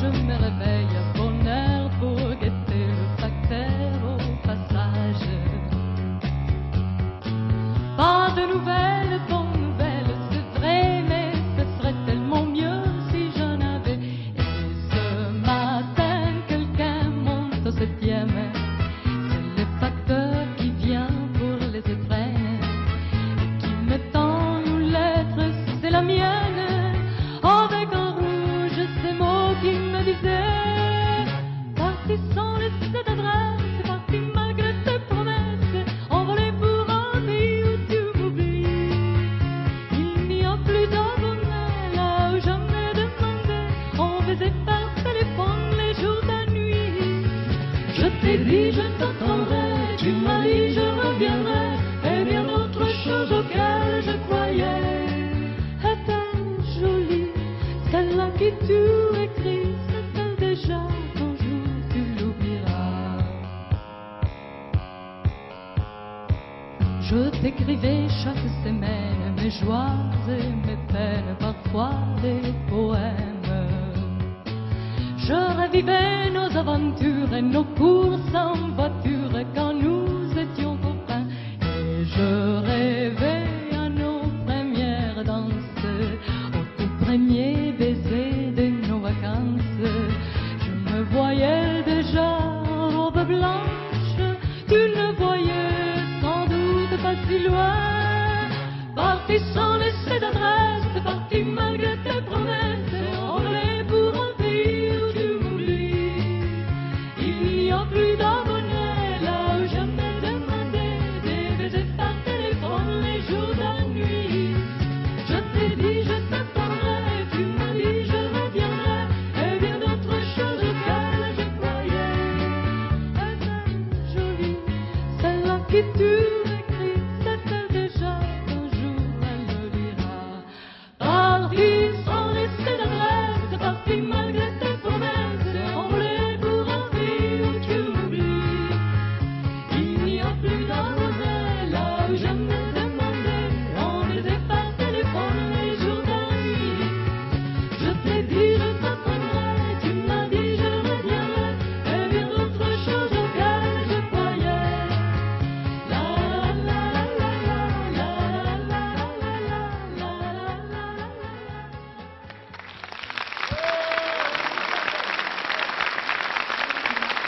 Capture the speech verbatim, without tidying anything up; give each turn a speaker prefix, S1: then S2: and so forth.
S1: je me réveille à bonne heure pour guetter le facteur au passage. Pas de nouvelles, bonnes nouvelles, c'est vrai, mais ce serait tellement mieux si j'en avais. Et ce matin, quelqu'un monte au septième. C'est le facteur qui vient pour les étrennes et qui me tend une lettre, c'est la mienne, avec en rouge ces mots qui me disaient: parti sans laisser d'adresse, parti malgré tes promesses, envolé pour un pays où tu m'oublies. Il n'y a plus d'abonnés là où je me demandais, on faisait par téléphone les jours de nuit. Je t'ai dit je t'attendrai, tu m'as dit je reviendrai, et bien d'autres choses auxquelles je croyais étaient jolies. Celle-là qui tu écris, c'est déjà ton jour, tu l'oublieras. Je t'écrivais chaque semaine mes joies et mes peines, parfois des poèmes. Je revivais nos aventures et nos courses en voiture quand nous étions copains. Et je rêvais à nos premières danses, au tout premier baiser de nos vacances. Je me voyais déjà en robe blanche, tu ne voyais sans doute pas si loin, parti sans